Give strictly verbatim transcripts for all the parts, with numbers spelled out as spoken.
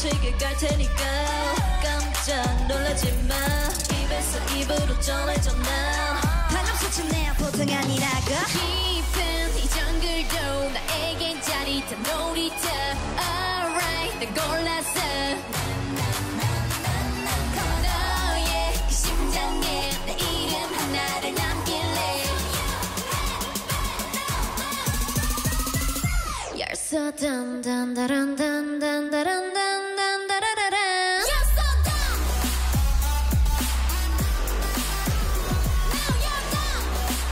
시계 갈 테니까 깜짝 놀라지 마. 입에서 입으로 전해져 난 방금 소친 내가 보통 아니라고. 깊은 이 정글도 나에겐 짜릿한 놀이터. Alright 난 골랐어. 너의 그 심장에 내 이름 하나를 남길래. You're so dumb dumb dum dum dum dum dum dum. You're so dumb. Now you're dumb.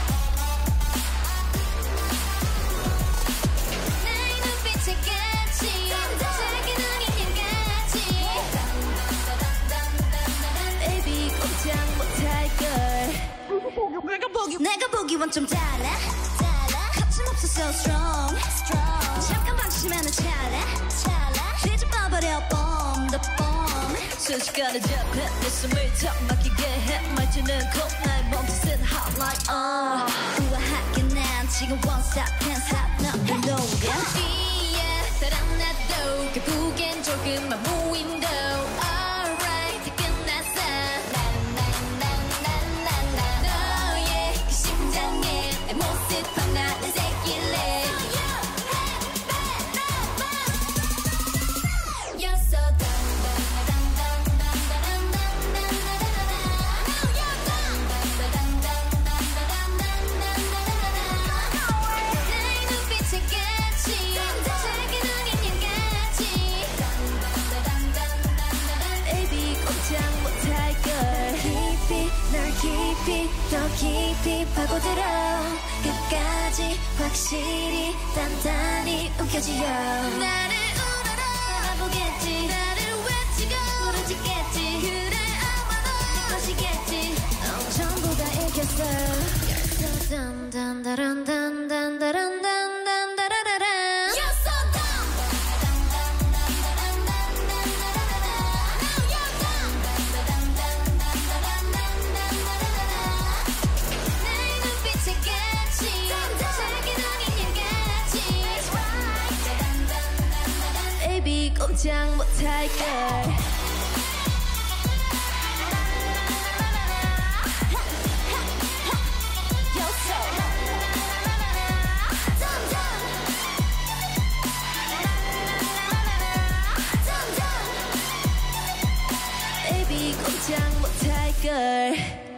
나의 눈빛에 같이 작은 어린이같이 Baby 꼼짝 못할걸. 내가 보기 내가 보기원 좀 달라 달라. 거침없어 so strong strong. 잠깐 방심하는 찰나 찰나. 뒤집어버려 bomb the bomb. 순식간에 잡혀 내 숨을 턱 막히게 해. 말투는 cold 나의 몸짓은 hot like uh. 우아하게 난 지금 one stop ten stop 너를 녹여. 어디에 달아나도 결국엔 조금만 무인도. Alright 다 끝났어. 너의 그 심장에 내 모습 하나를 새길래. You're so dumb dumb dumb dumb dumb dumb dumb dumb. Now you're dumb dumb dumb dumb dumb dumb dumb. 나의 눈빛에 같이 작은 어린이같이 Baby 꼼짝 못할걸. 깊이 널 깊이 더 깊이 파고들어. 끝까지 확실히 단단히 움켜쥐어. 나를 우러러 알아보겠지. 나를 외치고 부러지겠지. 그래 아마도 네 것이겠지. 어, 전부 다 이겼어. You're so dumb dumb dumb dumb dumb dumb dumb dumb dumb. You're so dumb. Now you're dumb. 나의 눈빛에 같이 작은 어린이같이 Baby 꼼짝 못할걸. You're so Dumb dumb. Dumb dumb. Baby 꼼짝 못할걸.